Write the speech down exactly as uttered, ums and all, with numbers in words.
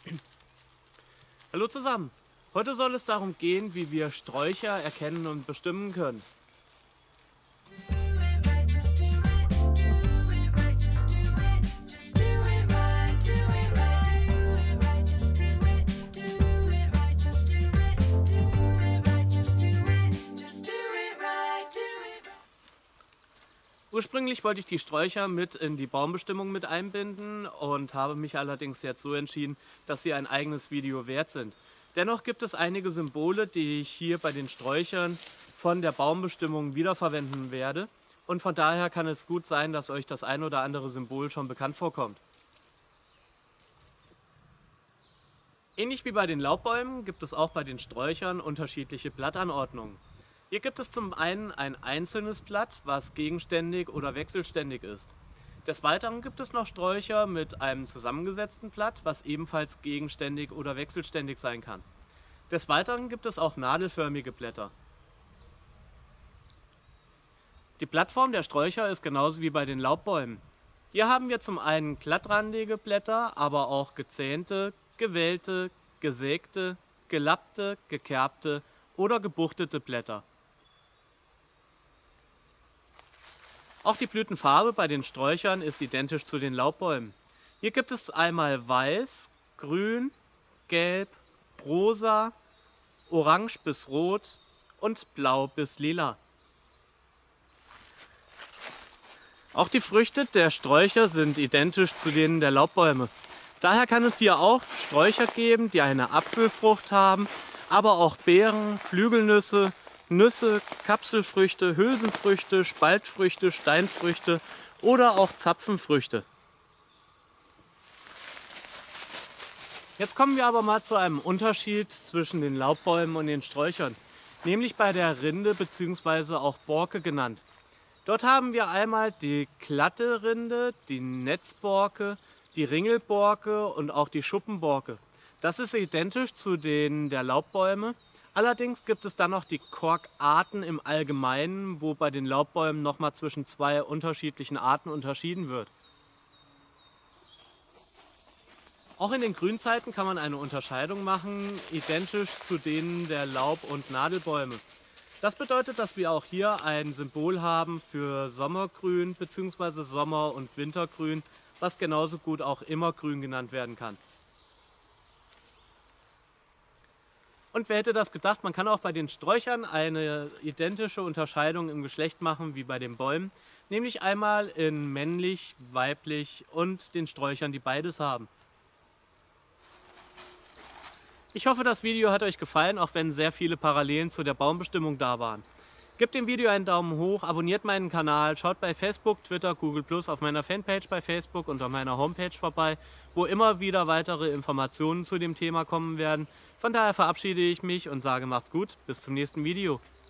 Hallo zusammen! Heute soll es darum gehen, wie wir Sträucher erkennen und bestimmen können. Ursprünglich wollte ich die Sträucher mit in die Baumbestimmung mit einbinden und habe mich allerdings jetzt so entschieden, dass sie ein eigenes Video wert sind. Dennoch gibt es einige Symbole, die ich hier bei den Sträuchern von der Baumbestimmung wiederverwenden werde, und von daher kann es gut sein, dass euch das ein oder andere Symbol schon bekannt vorkommt. Ähnlich wie bei den Laubbäumen gibt es auch bei den Sträuchern unterschiedliche Blattanordnungen. Hier gibt es zum einen ein einzelnes Blatt, was gegenständig oder wechselständig ist. Des Weiteren gibt es noch Sträucher mit einem zusammengesetzten Blatt, was ebenfalls gegenständig oder wechselständig sein kann. Des Weiteren gibt es auch nadelförmige Blätter. Die Blattform der Sträucher ist genauso wie bei den Laubbäumen. Hier haben wir zum einen glattrandige Blätter, aber auch gezähnte, gewellte, gesägte, gelappte, gekerbte oder gebuchtete Blätter. Auch die Blütenfarbe bei den Sträuchern ist identisch zu den Laubbäumen. Hier gibt es einmal weiß, grün, gelb, rosa, orange bis rot und blau bis lila. Auch die Früchte der Sträucher sind identisch zu denen der Laubbäume. Daher kann es hier auch Sträucher geben, die eine Apfelfrucht haben, aber auch Beeren, Flügelnüsse, Nüsse, Kapselfrüchte, Hülsenfrüchte, Spaltfrüchte, Steinfrüchte oder auch Zapfenfrüchte. Jetzt kommen wir aber mal zu einem Unterschied zwischen den Laubbäumen und den Sträuchern, nämlich bei der Rinde bzw. auch Borke genannt. Dort haben wir einmal die glatte Rinde, die Netzborke, die Ringelborke und auch die Schuppenborke. Das ist identisch zu denen der Laubbäume. Allerdings gibt es dann noch die Korkarten im Allgemeinen, wo bei den Laubbäumen nochmal zwischen zwei unterschiedlichen Arten unterschieden wird. Auch in den Grünzeiten kann man eine Unterscheidung machen, identisch zu denen der Laub- und Nadelbäume. Das bedeutet, dass wir auch hier ein Symbol haben für Sommergrün bzw. Sommer- und Wintergrün, was genauso gut auch Immergrün genannt werden kann. Und wer hätte das gedacht, man kann auch bei den Sträuchern eine identische Unterscheidung im Geschlecht machen wie bei den Bäumen, nämlich einmal in männlich, weiblich und den Sträuchern, die beides haben. Ich hoffe, das Video hat euch gefallen, auch wenn sehr viele Parallelen zu der Baumbestimmung da waren. Gebt dem Video einen Daumen hoch, abonniert meinen Kanal, schaut bei Facebook, Twitter, Google plus, auf meiner Fanpage bei Facebook und auf meiner Homepage vorbei, wo immer wieder weitere Informationen zu dem Thema kommen werden. Von daher verabschiede ich mich und sage, macht's gut, bis zum nächsten Video.